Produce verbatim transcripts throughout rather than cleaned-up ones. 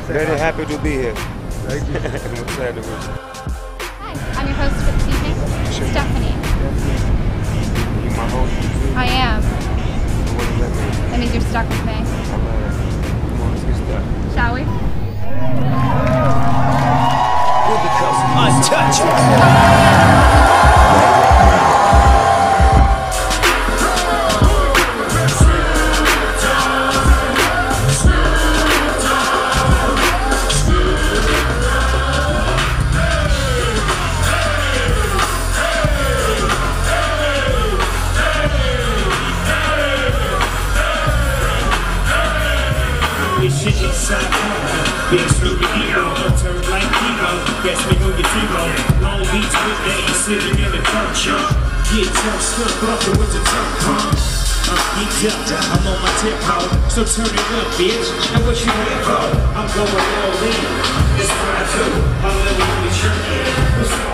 Very happy to be here. Thank you. I'm glad to be here. Hi, I'm your host for this evening, Sure. Stephanie. You my host? I am. What does that mean? That means you're stuck with me. I love it. Come on, let's get started. Shall we? Untouchable. This shit inside home. Big Snoop Dogg, turn like hero. Guess we know your zero. Long Beach, good day, sitting in the culture. Get tough, stuck up with the tough, huh? I'm geeked up, I'm on my tip hoe. So turn it up, bitch. And what you here for? I'm going all in. It's what I do. I'm living in the church.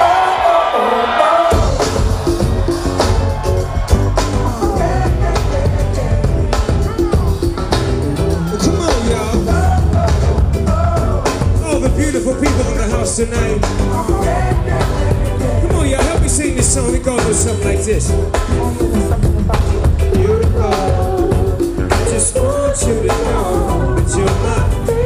Beautiful people in the house tonight. Come on, y'all, help me sing this song. It goes with something like this. Beautiful. I just want you to know that you're my